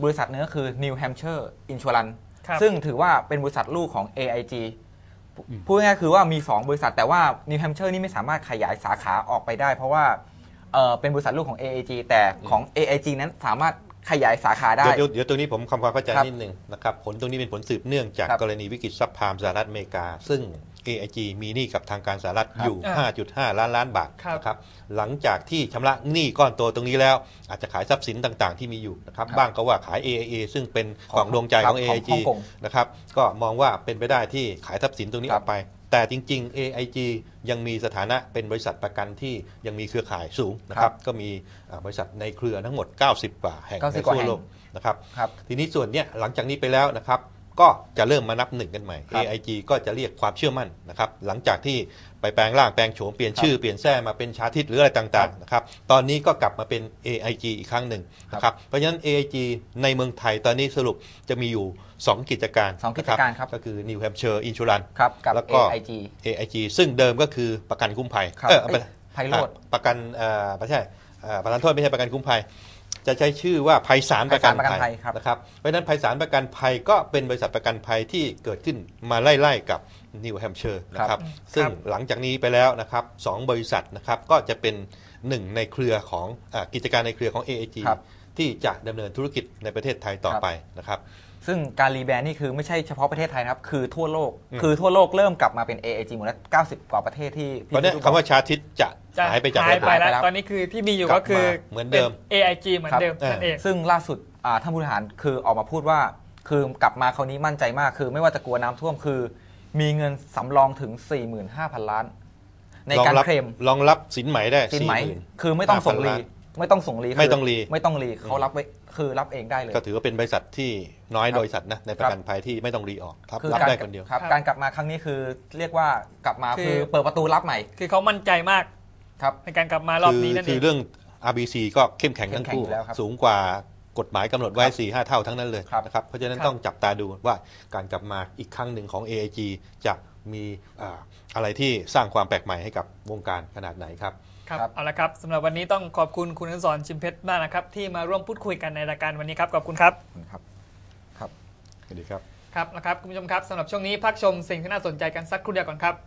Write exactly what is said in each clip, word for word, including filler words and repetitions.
บริษัทนึงก็คือ New Hampshire Insurance ซึ่งถือว่าเป็นบริษัทลูกของ เอ ไอ จี พูดง่ายๆคือว่ามีสองบริษัทแต่ว่า New Hampshire นี่ไม่สามารถขยายสาขาออกไปได้เพราะว่าเออเป็นบริษัทลูกของ เอ ไอ จี แต่ของ เอ ไอ จี นั้นสามารถขยายสาขาได้เดี๋ยวเดี๋ยวตรงนี้ผมทำความเข้าใจนิดนึงนะครับผลตรงนี้เป็นผลสืบเนื่องจากกรณีวิกฤตซับไพรม์สหรัฐอเมริกาซึ่ง เอ ไอ จี มีหนี้กับทางการสหรัฐอยู่ ห้าจุดห้า ล้านล้านบาทนะครับหลังจากที่ชำระหนี้ก้อนโตตรงนี้แล้วอาจจะขายทรัพย์สินต่างๆที่มีอยู่นะครับบ้างก็ว่าขาย เอ ไอ เอ ซึ่งเป็นของดวงใจของ เอ ไอ จี นะครับก็มองว่าเป็นไปได้ที่ขายทรัพย์สินตรงนี้ออกไปแต่จริงๆ เอ ไอ จี ยังมีสถานะเป็นบริษัทประกันที่ยังมีเครือข่ายสูงนะครับก็มีบริษัทในเครือทั้งหมดเก้าสิบกว่าแห่งในทั่วโลกนะครับทีนี้ส่วนเนี้ยหลังจากนี้ไปแล้วนะครับก็จะเริ่มมานับหนึ่งกันใหม่ เอ ไอ จี ก็จะเรียกความเชื่อมั่นนะครับหลังจากที่ไปแปลงร่างแปลงโฉมเปลี่ยนชื่อเปลี่ยนแท้มาเป็นชาทิตหรืออะไรต่างๆนะครับตอนนี้ก็กลับมาเป็น เอ ไอ จี อีกครั้งหนึ่งนะครับเพราะฉะนั้น เอ ไอ จี ในเมืองไทยตอนนี้สรุปจะมีอยู่สองกิจการสองกิจการครับก็คือ New Hampshire Insurance แล้วก็ เอ ไอ จีเอ ไอ จี ซึ่งเดิมก็คือประกันคุ้มภัยเออภัยโรจน์ประกันเอ่อไม่ใช่ประกันโทษไม่ใช่ประกันคุ้มภัยจะใช้ชื่อว่าไพศาลประกันภัยนะครับเพราะฉะนั้นไพศาลประกันภัยก็เป็นบริษัทประกันภัยที่เกิดขึ้นมาไล่ๆกับ New Hampshire นะครับซึ่งหลังจากนี้ไปแล้วนะครับสองบริษัทนะครับก็จะเป็นหนึ่งในเครือของกิจการในเครือของ เอ ไอ จี ที่จะดำเนินธุรกิจในประเทศไทยต่อไปนะครับซึ่งการรีแบรนด์นี่คือไม่ใช่เฉพาะประเทศไทยนะครับคือทั่วโลกคือทั่วโลกเริ่มกลับมาเป็น เอ ไอ จี หมดแล้วเก้าสิบกว่าประเทศที่ตอนนี้คำว่าชาทิตจะหายไปจากหายไปแล้วตอนนี้คือที่มีอยู่ก็คือเหมือนเดิมเอ ไอ จี เหมือนเดิมนั่นเองซึ่งล่าสุดท่านผู้บริหารคือออกมาพูดว่าคือกลับมาคราวนี้มั่นใจมากคือไม่ว่าจะกลัวน้ำท่วมคือมีเงินสำรองถึง สี่หมื่นห้าพัน ล้านในการเคลมรองรับสินไหมได้สินไหมคือไม่ต้องส่งรีไม่ต้องส่งรีไม่ต้องรีไม่ต้องรีเขารับไว้คือรับเองได้เลยก็ถือว่าเป็นบริษัทที่น้อยบริษัทนะในประกันภัยที่ไม่ต้องรีออกรับได้คนเดียวครับการกลับมาครั้งนี้คือเรียกว่ากลับมาคือเปิดประตูรับใหม่คือเขามั่นใจมากครับในการกลับมารอบนี้นั่นเองคือเรื่อง อาร์ บี ซี ก็เข้มแข็งทั้งคู่สูงกว่ากฎหมายกำหนดไว้ สี่ห้า เท่าทั้งนั้นเลยนะครับเพราะฉะนั้นต้องจับตาดูว่าการกลับมาอีกครั้งหนึ่งของ เอ ไอ จี จะมีอะไรที่สร้างความแปลกใหม่ให้กับวงการขนาดไหนครับครับเอาละครับสำหรับวันนี้ต้องขอบคุณคุณอนุสรณ์ ชิมเพชรมากนะครับที่มาร่วมพูดคุยกันในรายการวันนี้ครับขอบคุณครับครับครับสวัสดีครับครับนะครับคุณผู้ชมครับสำหรับช่วงนี้พักชมสิ่งที่น่าสนใจกันสักครู่เดียวก่อนครับ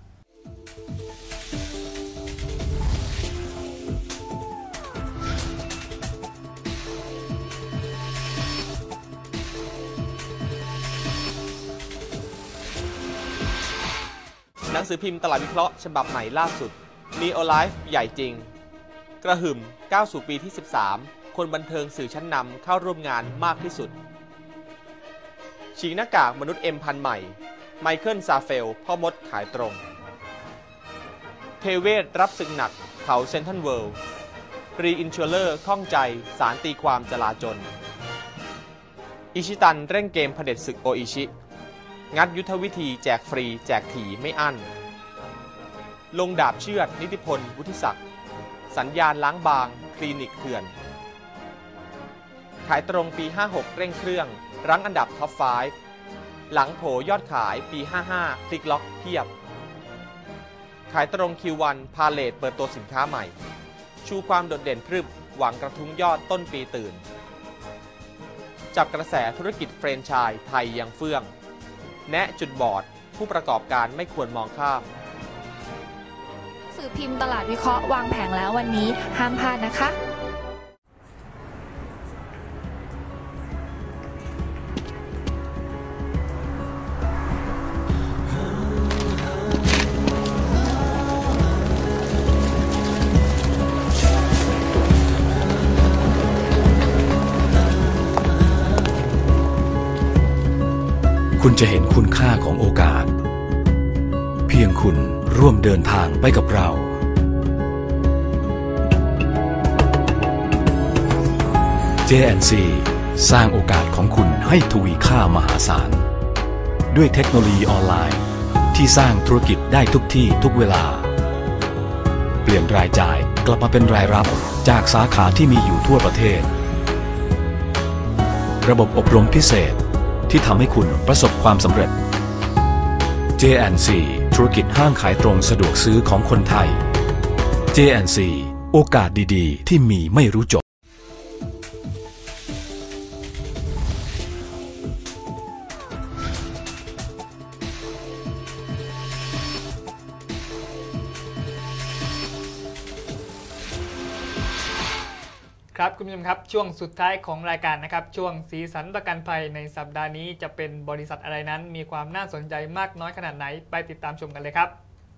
หนังสือพิมพ์ตลาดวิเคราะห์ฉบับใหม่ล่าสุด Neo Life ใหญ่จริงกระหึ่มก้าวสู่ปีที่สิบสามคนบันเทิงสื่อชั้นนำเข้าร่วมงานมากที่สุดฉีกหน้ากากมนุษย์เอ็มพันใหม่ไมเคิลซาเฟลพ่อมดขายตรงเทเวศรับศึกหนักเผาเซ็นทรัลเวิลด์รีอินชัวเลอร์ข้องใจสารตีความจลาจลอิชิตันเร่งเกมเผด็จศึกโออิชิงัดยุทธวิธีแจกฟรีแจกถี่ไม่อั้นลงดาบเชือดนิติพลวุฒิศักดิ์สัญญาณล้างบางคลินิกเถื่อนขายตรงปีห้าหกเร่งเครื่องรั้งอันดับท็อปไฟว์หลังโผยอดขายปีห้าห้าพลิกล็อกเทียบขายตรง คิว วัน พาเลทเปิดตัวสินค้าใหม่ชูความโดดเด่นพรึบหวังกระทุ้งยอดต้นปีตื่นจับกระแสธุรกิจแฟรนไชส์ไทยยังเฟื่องแนะจุดบอดผู้ประกอบการไม่ควรมองข้ามสื่อพิมพ์ตลาดวิเคราะห์วางแผงแล้ววันนี้ห้ามพลาดนะคะคุณจะเห็นคุณค่าของโอกาสเพียงคุณร่วมเดินทางไปกับเรา เจ แอนด์ ซี สร้างโอกาสของคุณให้ทวีค่ามหาศาลด้วยเทคโนโลยีออนไลน์ที่สร้างธุรกิจได้ทุกที่ทุกเวลาเปลี่ยนรายจ่ายกลับมาเป็นรายรับจากสาขาที่มีอยู่ทั่วประเทศระบบอบรมพิเศษที่ทำให้คุณประสบความสำเร็จ เจ แอนด์ ซี ธุรกิจห้างขายตรงสะดวกซื้อของคนไทย เจ แอนด์ ซี โอกาสดีๆที่มีไม่รู้จบครับคุณผู้ชมครับช่วงสุดท้ายของรายการนะครับช่วงสีสันประกันภัยในสัปดาห์นี้จะเป็นบริษัทอะไรนั้นมีความน่าสนใจมากน้อยขนาดไหนไปติดตามชมกันเลยครับ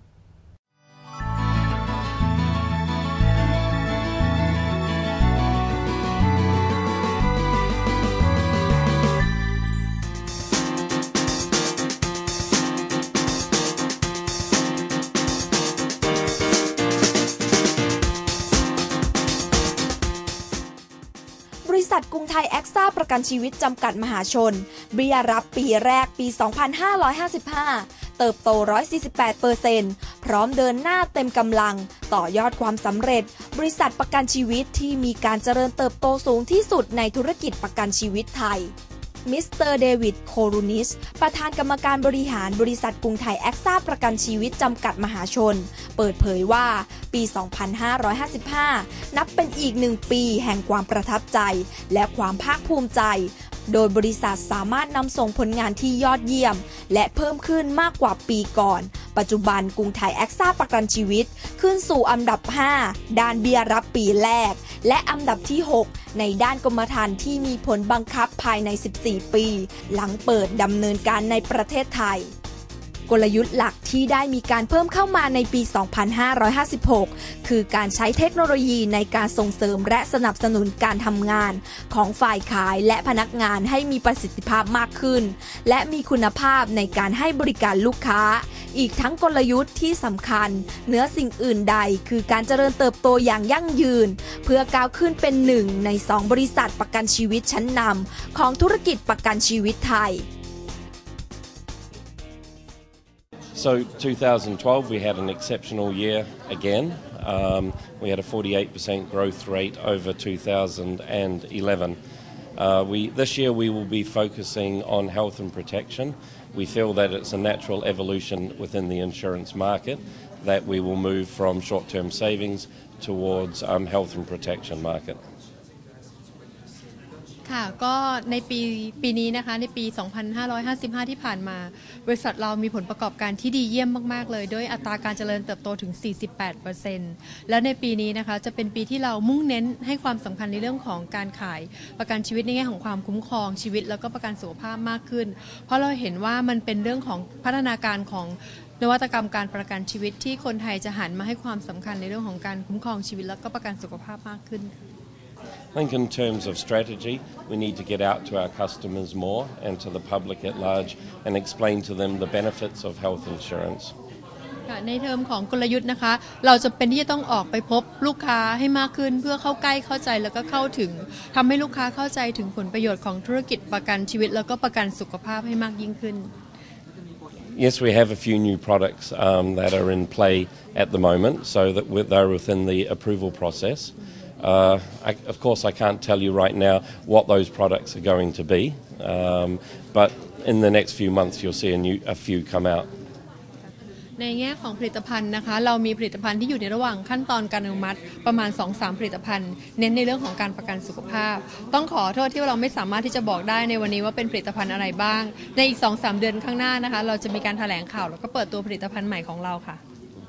บริษัทกรุงไทยแอ็กซ่าประกันชีวิตจำกัดมหาชนเบี้ยรับปีแรกปี สองพันห้าร้อยห้าสิบห้า เติบโต หนึ่งร้อยสี่สิบแปดเปอร์เซ็นต์ พร้อมเดินหน้าเต็มกำลังต่อยอดความสำเร็จบริษัทประกันชีวิตที่มีการเจริญเติบโตสูงที่สุดในธุรกิจประกันชีวิตไทยมิสเตอร์เดวิดโครูนิชประธานกรรมการบริหารบริษัทกรุงไทยแอ็กซ่าประกันชีวิตจำกัดมหาชนเปิดเผยว่าปี สองพันห้าร้อยห้าสิบห้า นับเป็นอีกหนึ่งปีแห่งความประทับใจและความภาคภูมิใจโดยบริษัทสามารถนำส่งผลงานที่ยอดเยี่ยมและเพิ่มขึ้นมากกว่าปีก่อนปัจจุบันกรุงไทยแอ็กซ่าประกันชีวิตขึ้นสู่อันดับห้าด้านเบี้ยรับปีแรกและอันดับที่หกในด้านกรมธรรม์ที่มีผลบังคับภายในสิบสี่ปีหลังเปิดดำเนินการในประเทศไทยกลยุทธ์หลักที่ได้มีการเพิ่มเข้ามาในปี สองพันห้าร้อยห้าสิบหก คือการใช้เทคโนโลยีในการส่งเสริมและสนับสนุนการทำงานของฝ่ายขายและพนักงานให้มีประสิทธิภาพมากขึ้นและมีคุณภาพในการให้บริการลูกค้าอีกทั้งกลยุทธ์ที่สำคัญเหนือสิ่งอื่นใดคือการเจริญเติบโตอย่างยั่งยืนเพื่อก้าวขึ้นเป็นหนึ่งในสองบริษัทประกันชีวิตชั้นนำของธุรกิจประกันชีวิตไทย So twenty twelve, we had an exceptional year again. Um, we had a forty-eight percent growth rate over two thousand eleven. Uh, we, this year we will be focusing on health and protection. We feel that it's a natural evolution within the insurance market that we will move from short-term savings towards um, health and protection market. ค่ะก็ในปีปีนี้นะคะในปี สองพันห้าร้อยห้าสิบห้า ที่ผ่านมาบริษัทเรามีผลประกอบการที่ดีเยี่ยมมากๆเลยด้วยอัตราการเจริญเติบโตถึง สี่สิบแปดเปอร์เซ็นต์ แล้วในปีนี้นะคะจะเป็นปีที่เรามุ่งเน้นให้ความสำคัญในเรื่องของการขายประกันชีวิตในแง่ของความคุ้มครองชีวิตแล้วก็ประกันสุขภาพมากขึ้นเพราะเราเห็นว่ามันเป็นเรื่องของพัฒนาการของนวัตกรรมการประกันชีวิตที่คนไทยจะหันมาให้ความสำคัญในเรื่องของการคุ้มครองชีวิตแล้วก็ประกันสุขภาพมากขึ้น I think in terms of strategy, we need to get out to our customers more and to the public at large and explain to them the benefits of health insurance. ในเทอมของกลยุทธ์นะคะเราจะเป็นที่จะต้องออกไปพบลูกค้าให้มากขึ้นเพื่อเข้าใกล้เข้าใจแล้วก็เข้าถึงทำให้ลูกค้าเข้าใจถึงผลประโยชน์ของธุรกิจประกันชีวิตแล้วก็ประกันสุขภาพให้มากยิ่งขึ้น Yes, we have a few new products um, that are in play at the moment, so that they're within the approval process.Uh, I, of course, I can't tell you right now what those products are going to be, um, but in the next few months you'll see a, new, a few come out. ในแง่ของผลิตภัณฑ์นะคะเรามีผลิตภัณฑ์ที่อยู่ในระหว่างขั้นตอนการอนุมัติประมาณ สองถึงสาม ผลิตภัณฑ์เน้นในเรื่องของการประกันสุขภาพต้องขอโทษที่เราไม่สามารถที่จะบอกได้ในวันนี้ว่าเป็นผลิตภัณฑ์อะไรบ้างในอีก สองถึงสาม เดือนข้างหน้านะคะเราจะมีการแถลงข่าวแล้วก็เปิดตัวผลิตภัณฑ์ใหม่ของเราค่ะ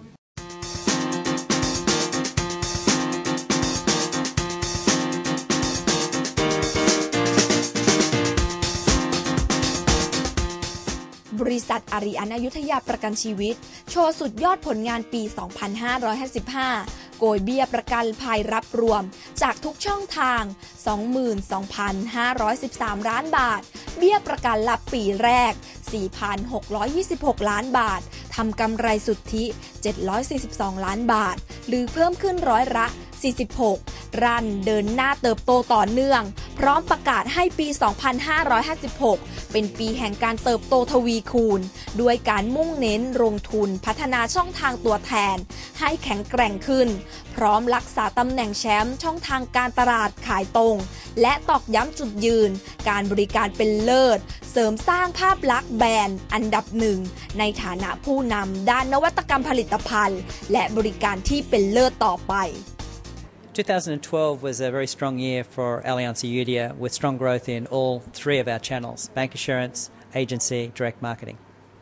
บริษัทอารีอันอยุธยาประกันชีวิตโชว์สุดยอดผลงานปี สองพันห้าร้อยห้าสิบห้า โกยเบี้ยประกันภัยรับรวมจากทุกช่องทาง สองหมื่นสองพันห้าร้อยสิบสาม ล้านบาทเบี้ยประกันรับปีแรก สี่พันหกร้อยยี่สิบหก ล้านบาททำกำไรสุทธิ เจ็ดร้อยสี่สิบสอง ล้านบาทหรือเพิ่มขึ้นร้อยละสี่สิบหกรันเดินหน้าเติบโตต่อเนื่องพร้อมประกาศให้ปี สองพันห้าร้อยห้าสิบหก เป็นปีแห่งการเติบโตทวีคูณด้วยการมุ่งเน้นลงทุนพัฒนาช่องทางตัวแทนให้แข็งแกร่งขึ้นพร้อมรักษาตำแหน่งแชมป์ช่องทางการตลาดขายตรงและตอกย้ำจุดยืนการบริการเป็นเลิศเสริมสร้างภาพลักษณ์แบรนด์อันดับหนึ่งในฐานะผู้นำด้านนวัตกรรมผลิตภัณฑ์และบริการที่เป็นเลิศต่อไป twenty twelve was a very strong year for Allianz Ayudhya with strong growth in all three of our channels, bank assurance, agency, direct marketing.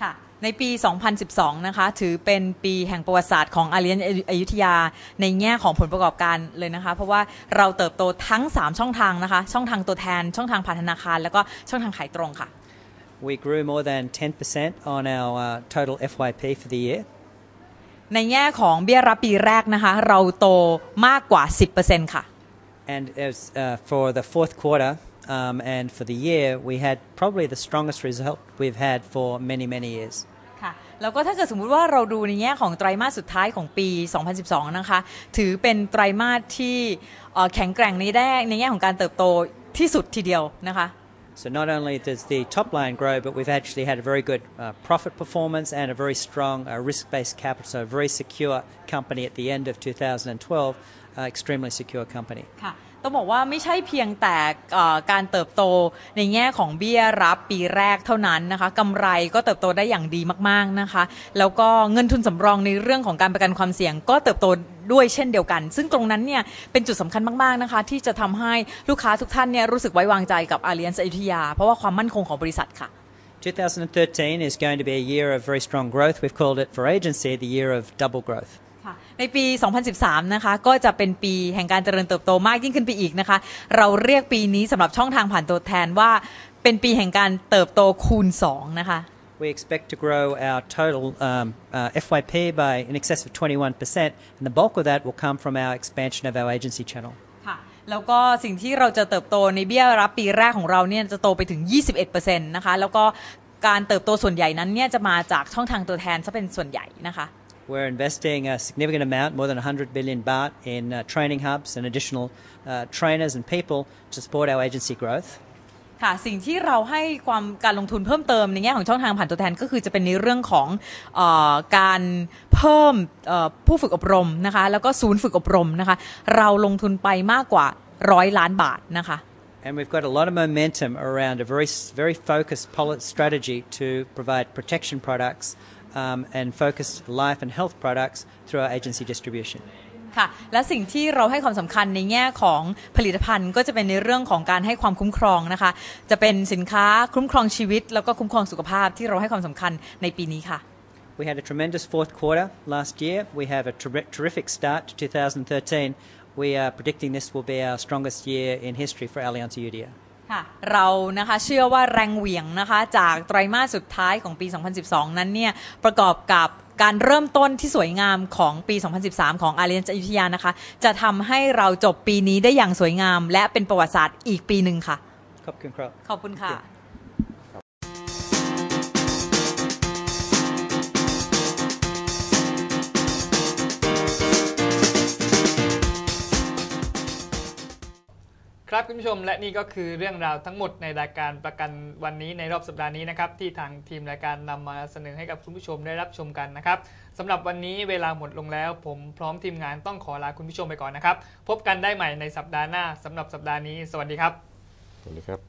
ค่ะในปี สองพันสิบสอง นะคะถือเป็นปีแห่งประวัติศาสตร์ของ Allianz อยุธยาในแง่ของผลประกอบการเลยนะคะเพราะว่าเราเติบโตทั้งสามช่องทางนะคะช่องทางตัวแทนช่องทางผ่านธนาคารแล้วก็ช่องทางขายตรงค่ะ We grew more than ten percent on our uh, total เอฟ วาย พี for the year. ในแง่ของเบี้ยรับปีแรกนะคะเราโตมากกว่า สิบเปอร์เซ็นต์ ค่ะ And as uh, for the fourth quarter um, and for the year, we had probably the strongest result we've had for many, many years. ค่ะแล้วก็ถ้าเกิดสมมุติว่าเราดูในแง่ของไตรมาสสุดท้ายของปี สองพันสิบสอง นะคะถือเป็นไตรมาสที่แข็งแกร่งในแง่ในแง่ของการเติบโตที่สุดทีเดียวนะคะ So not only does the top line grow, but we've actually had a very good uh, profit performance and a very strong uh, risk-based capital, so a very secure company at the end of two thousand twelve, uh, extremely secure company. ค่ะต้องบอกว่าไม่ใช่เพียงแต่การเติบโตในแง่ของเบี้ยรับปีแรกเท่านั้นนะคะกำไรก็เติบโตได้อย่างดีมากๆนะคะแล้วก็เงินทุนสำรองในเรื่องของการประกันความเสี่ยงก็เติบโตด้วยเช่นเดียวกันซึ่งตรงนั้นเนี่ยเป็นจุดสำคัญมากๆนะคะที่จะทำให้ลูกค้าทุกท่านเนี่ยรู้สึกไว้วางใจกับ Allianz อยุธยาเพราะว่าความมั่นคงของบริษัทค่ะ twenty thirteen is going to be a year of very strong growth. We've called it for agency the year of double growth. ในปี สองพันสิบสาม นะคะก็จะเป็นปีแห่งการเจริญเติบโตมากยิ่งขึ้นไปอีกนะคะเราเรียกปีนี้สำหรับช่องทางผ่านตัวแทนว่าเป็นปีแห่งการเติบโตคูณสองนะคะ We expect to grow our total um, uh, เอฟ วาย พี by in excess of twenty-one percent, and the bulk of that will come from our expansion of our agency channel. ค่ะแล้วก็สิ่งที่เราจะเติบโตในเบี้ยรับปีแรกของเราเนี่ยจะโตไปถึง ยี่สิบเอ็ดเปอร์เซ็นต์ นะคะแล้วก็การเติบโตส่วนใหญ่นั้นเนี่ยจะมาจากช่องทางตัวแทนซะเป็นส่วนใหญ่นะคะ We're investing a significant amount, more than one hundred billion baht, in uh, training hubs and additional uh, trainers and people to support our agency growth. ค่ะสิ่งที่เราให้ความการลงทุนเพิ่มเติมในแง่ของช่องทางผ่านตัวแทนก็คือจะเป็นในเรื่องของเอ่อการเพิ่มเอ่อผู้ฝึกอบรมนะคะแล้วก็ศูนย์ฝึกอบรมนะคะเราลงทุนไปมากกว่าร้อยล้านบาทนะคะ And we've got a lot of momentum around a very, very focused strategy to provide protection products um, and focused life and health products through our agency distribution. ค่ะและสิ่งที่เราให้ความสำคัญในแง่ของผลิตภัณฑ์ก็จะเป็นในเรื่องของการให้ความคุ้มครองนะคะจะเป็นสินค้าคุ้มครองชีวิตแล้วก็คุ้มครองสุขภาพที่เราให้ความสำคัญในปีนี้ค่ะ We had a tremendous fourth quarter last year. We have a ter- terrific start to two thousand thirteen. We are predicting this will be our strongest year in history for Allianz อยุธยาค่ะเรานะคะเชื่อว่าแรงเหวี่ยงนะคะจากไตรมาสสุดท้ายของปี สองพันสิบสอง นั้นเนี่ยประกอบกับการเริ่มต้นที่สวยงามของปี สองพันสิบสาม ของ Allianz อยุธยานะคะจะทำให้เราจบปีนี้ได้อย่างสวยงามและเป็นประวัติศาสตร์อีกปีหนึ่งค่ะขอบคุณครับขอบคุณค่ะครับคุณผู้ชมและนี่ก็คือเรื่องราวทั้งหมดในรายการประกันวันนี้ในรอบสัปดาห์นี้นะครับที่ทางทีมรายการนำมาเสนอให้กับคุณผู้ชมได้รับชมกันนะครับสำหรับวันนี้เวลาหมดลงแล้วผมพร้อมทีมงานต้องขอลาคุณผู้ชมไปก่อนนะครับพบกันได้ใหม่ในสัปดาห์หน้าสำหรับสัปดาห์นี้สวัสดีครับสวัสดีครับ